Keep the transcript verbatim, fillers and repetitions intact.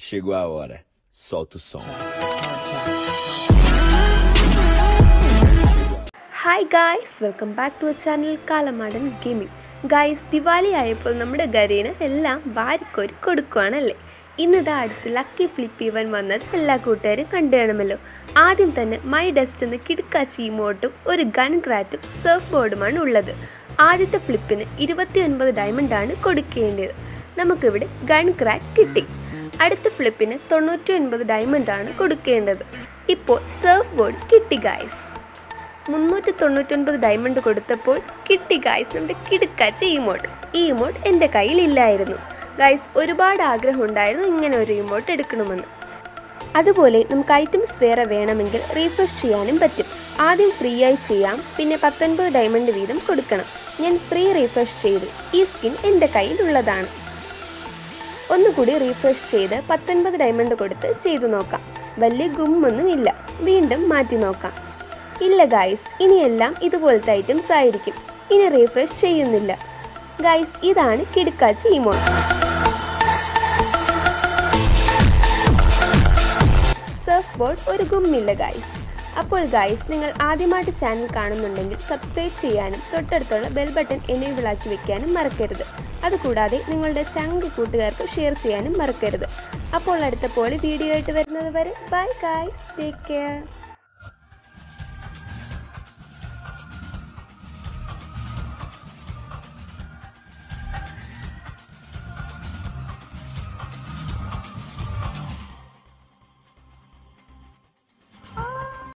Chegou a hora. Solta o som. Hi guys, welcome back to our channel Kalamadan Gaming. Guys, Diwali ആയപ്പോൾ നമ്മുടെ ഗരീന എല്ലാം വാരിക്കോരി കൊടുക്കുകയാണല്ലേ. ഇന്നിതാ അടുത്ത് ലക്കി ഫ്ലിപ്പ് ഇവൻ വന്നത് എല്ലാ കൂട്ടുകാരും കണ്ടു കാണുമല്ലോ. ആദ്യം തന്നെ മൈ ഡസ്റ്റ് എന്ന കിടുക്കാച്ചി ഇമോട്ടും ഒരു ഗൺ ക്രാറ്റും സർഫ് ബോർഡുമാണ് ഉള്ളത്. ആദ്യത്തെ ഫ്ലിപ്പിന് ഇരുപത്തി ഒൻപത് ഡയമണ്ടാണ് കൊടുക്കേണ്ടത്. നമുക്കിവിടെ ഗൺ ക്രാറ്റ് കിട്ടി. അടുത്ത ഫ്ലിപ്പിന് തൊണ്ണൂറ്റി ഒൻപത് ഡയമണ്ടാണ് കൊടുക്കേണ്ടത്. ഇപ്പോൾ സർഫ് ബോർഡ് കിട്ടി ഗൈസ്. മുന്നൂറ്റി തൊണ്ണൂറ്റൊൻപത് ഡയമണ്ട് കൊടുത്തപ്പോൾ കിട്ടി ഗൈസ് നമ്മുടെ കിടുക്കാച്ച ഇമോട്ട്. ഈ ഇമോട്ട് എൻ്റെ കയ്യിലില്ലായിരുന്നു ഗൈസ്. ഒരുപാട് ആഗ്രഹം ഉണ്ടായിരുന്നു ഇങ്ങനെ ഒരു ഇമോട്ട് എടുക്കണമെന്ന്. അതുപോലെ നമുക്ക് ഐറ്റംസ് വേറെ വേണമെങ്കിൽ റീഫ്രഷ് ചെയ്യാനും പറ്റും. ആദ്യം ഫ്രീ ആയി ചെയ്യാം, പിന്നെ പത്തൊൻപത് ഡയമണ്ട് വീതം കൊടുക്കണം. ഞാൻ ഫ്രീ റീഫ്രഷ് ചെയ്തു. ഈ സ്കിൻ എൻ്റെ കയ്യിലുള്ളതാണ്. ഒന്നുകൂടി റീഫ്രഷ് ചെയ്ത് പത്തൊൻപത് ഡയമണ്ട് കൊടുത്ത് ചെയ്തു നോക്കാം. വലിയ ഗുമ്മൊന്നും ഇല്ല. വീണ്ടും മാറ്റി നോക്കാം. ഇല്ല ഗൈസ്, ഇനിയെല്ലാം ഇതുപോലത്തെ ഐറ്റംസ് ആയിരിക്കും. ഇനി റീഫ്രഷ് ചെയ്യുന്നില്ല ഗൈസ്. ഇതാണ് കിടുക്കാച്ചി ഇമോട്ട്. സർഫ് ബോർഡ് ഒരു ഗുമ്മില്ല ഗൈസ്. അപ്പോൾ ഗൈസ്, നിങ്ങൾ ആദ്യമായിട്ട് ചാനൽ കാണുന്നുണ്ടെങ്കിൽ സബ്സ്ക്രൈബ് ചെയ്യാനും തൊട്ടടുത്തുള്ള ബെൽ ബട്ടൺ എനേബിൾ ആക്കി വെക്കാനും മറക്കരുത്. അതുകൂടാതെ നിങ്ങളുടെ ചങ്ക് കൂട്ടുകാർക്ക് ഷെയർ ചെയ്യാനും മറക്കരുത്. അപ്പോൾ അടുത്ത പോലെ വീഡിയോ ആയിട്ട് വരുന്നത് വരെ ബൈ ഗൈസ്, ടേക്ക് കെയർ.